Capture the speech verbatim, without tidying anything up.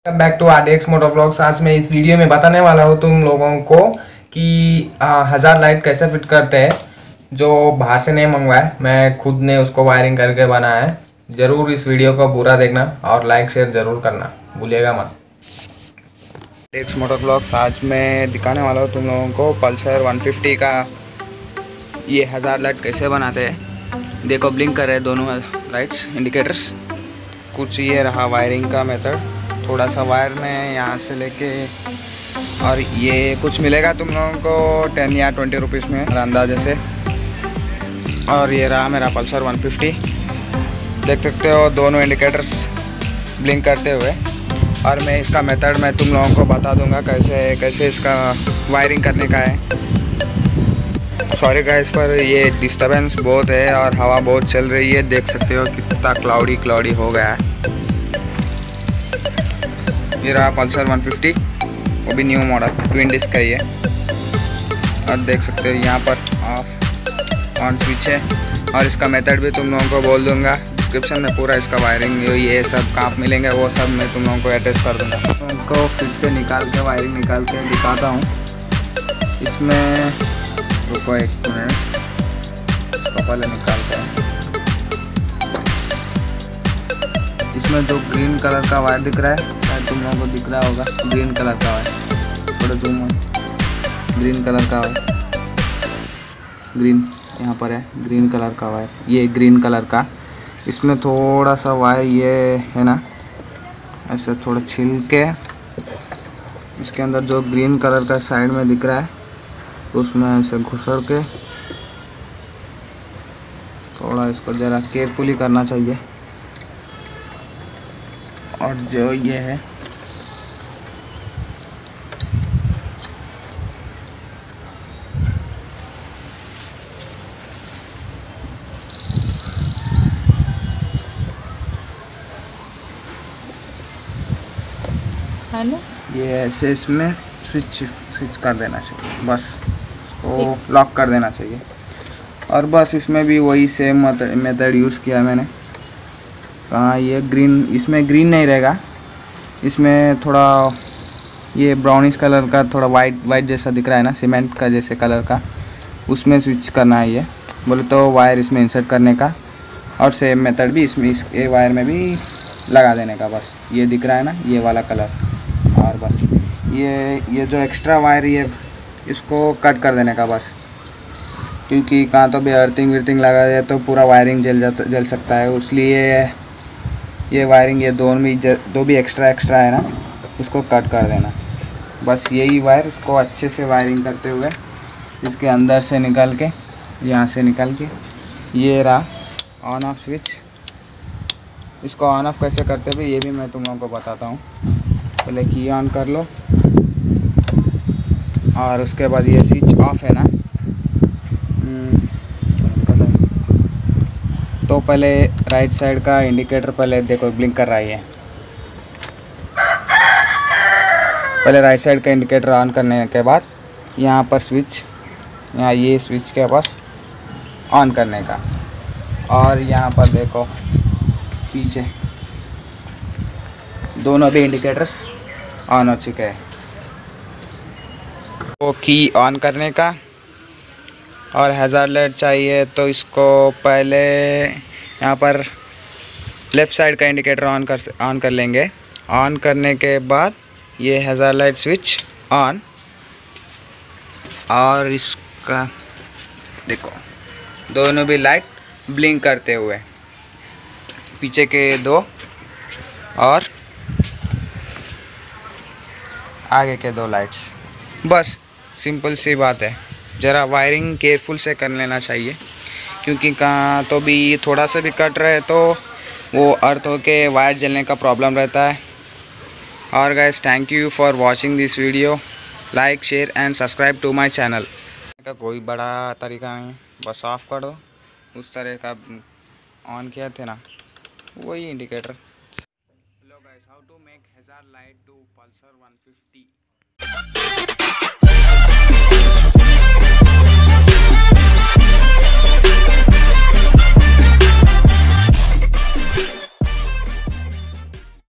Back to R D X motor blogs. आज मैं इस वीडियो में बताने वाला हूँ तुम लोगों को कि आ, हज़ार लाइट कैसे फिट करते हैं, जो बाहर से नहीं मंगवाया, मैं खुद ने उसको वायरिंग करके बनाया है। ज़रूर इस वीडियो को पूरा देखना और लाइक शेयर ज़रूर करना भूलिएगा मत। X motor blogs. आज मैं दिखाने वाला हूँ तुम लोगों को पल्सर वन फिफ्टी का ये हज़ार लाइट कैसे बनाते हैं। देखो ब्लिंक कर रहे हैं दोनों लाइट्स इंडिकेटर्स। कुछ ये रहा वायरिंग का मेथड, थोड़ा सा वायर में यहाँ से लेके, और ये कुछ मिलेगा तुम लोगों को टेन या ट्वेंटी रुपीज़ में अंदाजे से। और ये रहा मेरा पल्सर वन फिफ्टी, देख सकते हो दोनों इंडिकेटर्स ब्लिंक करते हुए। और मैं इसका मेथड मैं तुम लोगों को बता दूंगा कैसे कैसे इसका वायरिंग करने का है। सॉरी गाइस पर ये डिस्टर्बेंस बहुत है और हवा बहुत चल रही है, देख सकते हो कितना क्लाउडी क्लाउडी हो गया है। ये रहा पल्सर वन फिफ्टी, वो भी न्यू मॉडल ट्विन डिस्क का ही है। और देख सकते हो यहाँ पर ऑफ ऑन स्विच है। और इसका मेथड भी तुम लोगों को बोल दूंगा डिस्क्रिप्शन में, पूरा इसका वायरिंग ये सब कहाँ मिलेंगे वो सब मैं तुम लोगों को एड्रेस कर दूंगा। उनको फिर से निकाल के वायरिंग निकाल के दिखाता हूँ। इसमें रुको एक मिनट, इसको पहले निकालते हैं। इसमें जो ग्रीन कलर का वायर दिख रहा है, शायद तुम लोगों को दिख रहा होगा, ग्रीन कलर का वायर, थोड़ा जूम ऑन, ग्रीन कलर का वायर, ग्रीन यहाँ पर है, ग्रीन कलर का वायर, ये ग्रीन कलर का। इसमें थोड़ा सा वायर ये है ना, ऐसे थोड़ा छिल के इसके अंदर जो ग्रीन कलर का साइड में दिख रहा है उसमें ऐसे घुसड़ के थोड़ा इसको ज़रा केयरफुली करना चाहिए। और जो ये है हेलो, ये ऐसे इसमें स्विच स्विच कर देना चाहिए, बस इसको लॉक कर देना चाहिए। और बस इसमें भी वही सेम मेथड यूज़ किया मैंने। कहाँ ये ग्रीन, इसमें ग्रीन नहीं रहेगा, इसमें थोड़ा ये ब्राउनिश कलर का, थोड़ा वाइट वाइट जैसा दिख रहा है ना, सीमेंट का जैसे कलर का, उसमें स्विच करना है। ये बोले तो वायर इसमें इंसर्ट करने का, और सेम मेथड भी इसमें इस ए वायर में भी लगा देने का। बस ये दिख रहा है ना, ये वाला कलर। और बस ये ये जो एक्स्ट्रा वायर ये इसको कट कर देने का बस, क्योंकि कहाँ तो भी अर्थिंग विर्थिंग लगा जाए तो पूरा वायरिंग जल जाता जल सकता है। इसलिए ये वायरिंग ये दोनों भी दो भी एक्स्ट्रा एक्स्ट्रा है ना, उसको कट कर देना। बस यही वायर इसको अच्छे से वायरिंग करते हुए इसके अंदर से निकाल के, यहाँ से निकाल के, ये रहा ऑन ऑफ स्विच। इसको ऑन ऑफ कैसे करते हुए ये भी मैं तुम लोगों को बताता हूँ। पहले की ऑन कर लो, और उसके बाद ये स्विच ऑफ है ना, तो पहले राइट साइड का इंडिकेटर पहले देखो ब्लिंक कर रहा है। पहले राइट साइड का इंडिकेटर ऑन करने के बाद यहाँ पर स्विच, यहाँ ये स्विच के पास ऑन करने का, और यहाँ पर देखो पीछे दोनों भी इंडिकेटर्स ऑन हो चुके हैं। वो की ऑन करने का, और हज़ार लाइट चाहिए तो इसको पहले यहाँ पर लेफ़्ट साइड का इंडिकेटर ऑन कर ऑन कर लेंगे। ऑन करने के बाद ये हज़ार लाइट स्विच ऑन, और इसका देखो दोनों भी लाइट ब्लिंक करते हुए, पीछे के दो और आगे के दो लाइट्स। बस सिंपल सी बात है। ज़रा वायरिंग केयरफुल से कर लेना चाहिए, क्योंकि कहाँ तो भी थोड़ा सा भी कट रहे तो वो अर्थ हो के वायर जलने का प्रॉब्लम रहता है। और guys thank you for watching this video, like share and subscribe to my channel. का कोई बड़ा तरीका नहीं, बस ऑफ कर दो, उस तरह का ऑन किया थे ना वही indicator. Hello guys, how to make hazard light to Pulsar one fifty.